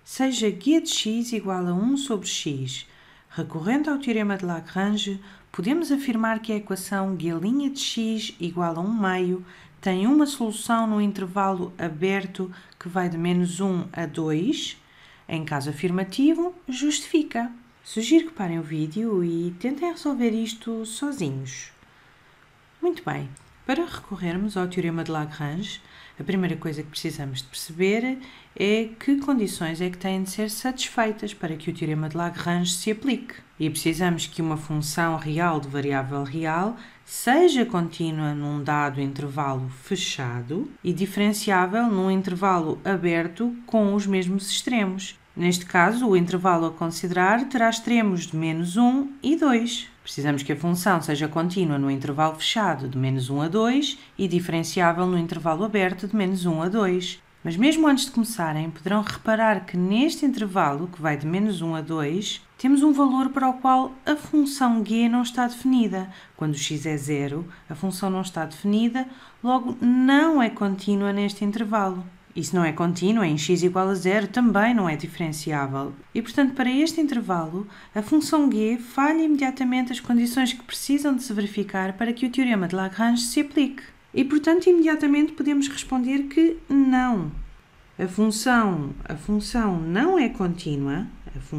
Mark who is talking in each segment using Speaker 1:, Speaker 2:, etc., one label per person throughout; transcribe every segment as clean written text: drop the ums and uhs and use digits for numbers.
Speaker 1: seja g de x igual a 1 sobre x. Recorrendo ao teorema de Lagrange, podemos afirmar que a equação g' de x igual a 1 meio tem uma solução no intervalo aberto que vai de menos 1 a 2. Em caso afirmativo, justifica. Sugiro que parem o vídeo e tentem resolver isto sozinhos. Muito bem, para recorrermos ao teorema de Lagrange, a primeira coisa que precisamos de perceber é que condições é que têm de ser satisfeitas para que o teorema de Lagrange se aplique. E precisamos que uma função real de variável real seja contínua num dado intervalo fechado e diferenciável num intervalo aberto com os mesmos extremos. Neste caso, o intervalo a considerar terá extremos de menos 1 e 2. Precisamos que a função seja contínua no intervalo fechado de menos 1 a 2 e diferenciável no intervalo aberto de menos 1 a 2. Mas mesmo antes de começarem, poderão reparar que neste intervalo, que vai de menos 1 a 2, temos um valor para o qual a função g não está definida. Quando x é 0, a função não está definida, logo não é contínua neste intervalo. E se não é contínua, em x igual a 0, também não é diferenciável. E, portanto, para este intervalo, a função g falha imediatamente as condições que precisam de se verificar para que o teorema de Lagrange se aplique. E, portanto, imediatamente podemos responder que não. A função não é contínua,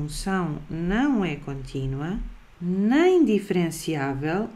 Speaker 1: nem diferenciável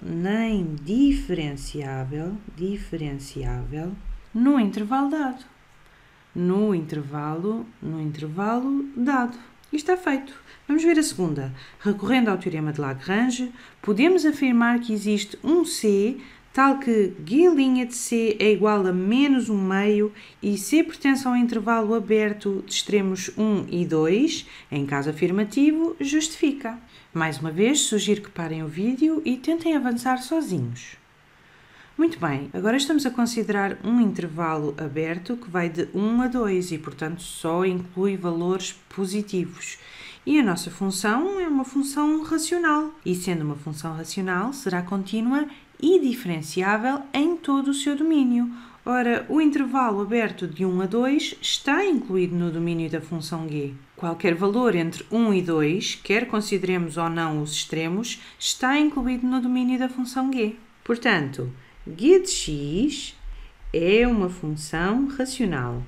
Speaker 1: no intervalo dado. No intervalo dado. E está feito. Vamos ver a segunda. Recorrendo ao teorema de Lagrange, podemos afirmar que existe um C tal que g' de C é igual a menos 1 meio e C pertence ao intervalo aberto de extremos 1 e 2. Em caso afirmativo, justifica. Mais uma vez, sugiro que parem o vídeo e tentem avançar sozinhos. Muito bem, agora estamos a considerar um intervalo aberto que vai de 1 a 2 e, portanto, só inclui valores positivos. E a nossa função é uma função racional. E, sendo uma função racional, será contínua e diferenciável em todo o seu domínio. Ora, o intervalo aberto de 1 a 2 está incluído no domínio da função g. Qualquer valor entre 1 e 2, quer consideremos ou não os extremos, está incluído no domínio da função g. Portanto, g de x é uma função racional.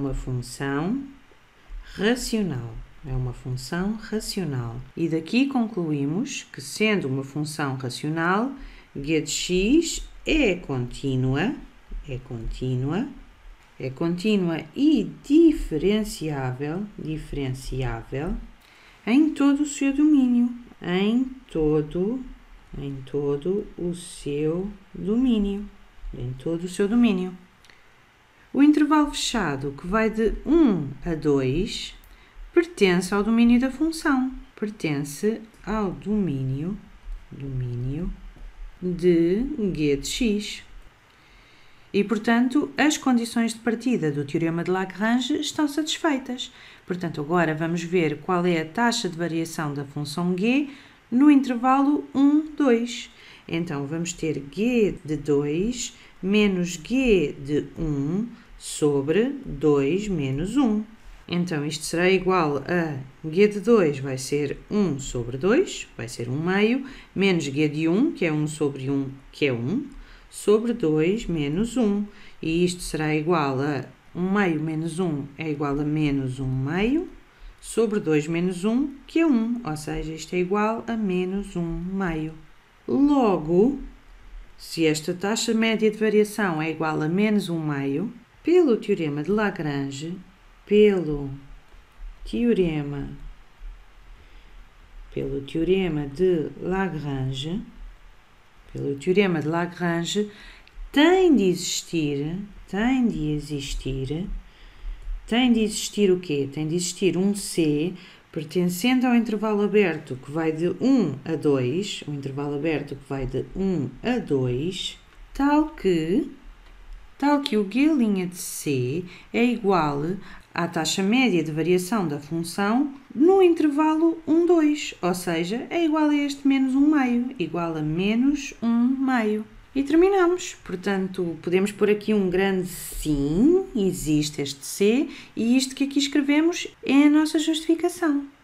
Speaker 1: E daqui concluímos que, sendo uma função racional, g de x é contínua e diferenciável em todo o seu domínio. O intervalo fechado, que vai de 1 a 2, pertence ao domínio da função. Pertence ao domínio de g de x. E, portanto, as condições de partida do teorema de Lagrange estão satisfeitas. Portanto, agora vamos ver qual é a taxa de variação da função g no intervalo 1, 2. Então, vamos ter g de 2 menos g de 1 sobre 2 menos 1. Então, isto será igual a g de 2 vai ser 1 sobre 2, vai ser 1 meio, menos g de 1, que é 1 sobre 1, que é 1, sobre 2 menos 1. E isto será igual a 1 meio menos 1 é igual a menos 1 meio, sobre 2 menos 1, que é 1, ou seja, isto é igual a menos 1 meio. Logo, se esta taxa média de variação é igual a menos 1 meio, pelo teorema de Lagrange, pelo teorema de Lagrange, tem de existir o quê? Tem de existir um C pertencendo ao intervalo aberto que vai de 1 a 2, tal que o g' de C é igual à taxa média de variação da função no intervalo 1, 2, ou seja, é igual a este menos 1 meio, igual a menos 1 meio. E terminamos. Portanto, podemos pôr aqui um grande sim, existe este C, e isto que aqui escrevemos é a nossa justificação.